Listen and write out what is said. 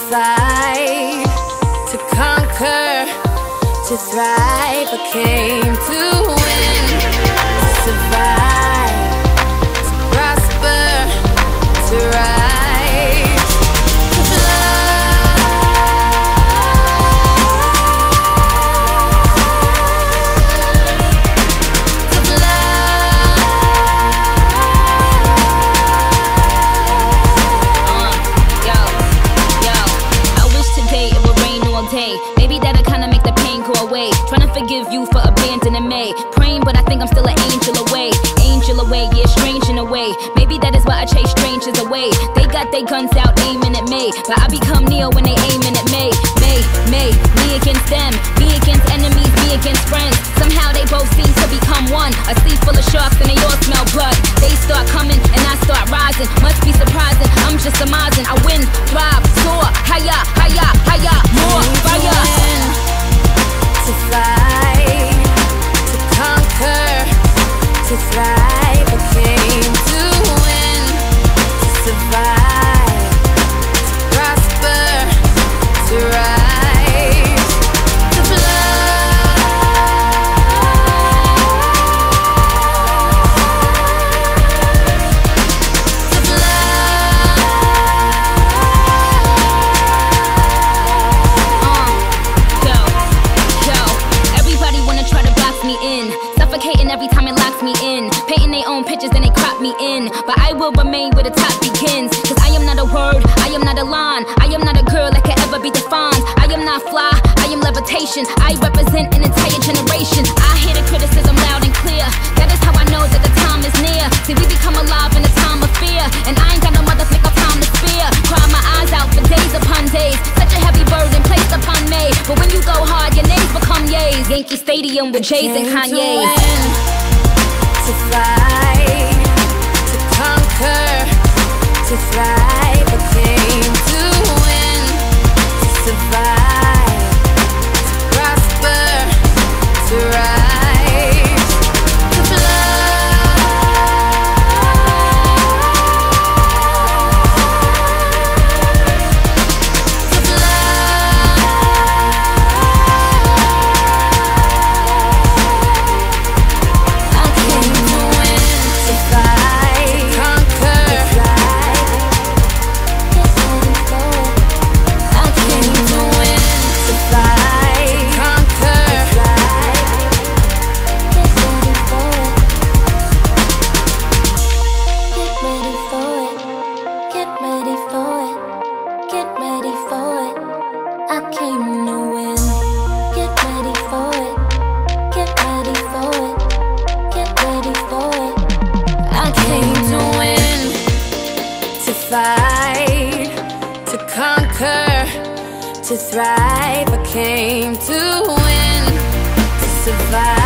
fight, to conquer, to thrive. I came to win, to survive, to prosper, to rise, to fly. To I wish today it would rain all day. Maybe that'll kinda make the pain go away. Trying to forgive you for abandoning me. Praying, but I think I'm still an angel away. Angel away, yeah, strange in a way. Maybe that is why I chase strangers away. They got their guns out aiming at me, but I become Neo when they aiming at me. Me against them, me against enemies, me against friends. Somehow they both seem to become one. A sea full of sharks and they all smell blood. They start coming and I start rising. Must be surprising, I'm just surmising. I win, thrive, soar, higher, higher, higher, more fire. To fight, to conquer, to thrive. I came to win, to survive, to prosper, to rise, to fly. To fly. Everybody wanna try to box me in, suffocating every time it locks me in. Painting their own pictures and they crop me in, but I will remain where the top begins. Cause I am not a word, I am not a line, I am not a girl that can ever be defined. I am not fly, I am levitation. I represent an entire generation. I hear the criticism loud and clear. That is how I know that the time is near. See, we become alive in a time of fear, and I ain't got no motherfucker time to spare. Cry my eyes out for days upon days. Such a heavy burden placed upon me, but when you go hard, your names become yays. Yankee Stadium with Jays and Kanye. To fight, to conquer, to thrive. I came to win, to survive, to prosper, to rise, to fly. To fly. I came to win, to fight, to conquer, to thrive. I came to win, to fight, to conquer, to thrive. Get ready for it. Get ready for it. I came to win. Get ready for it. Get ready for it. Get ready for it. I came to win, to fight, to conquer, to thrive. I came to win, to survive.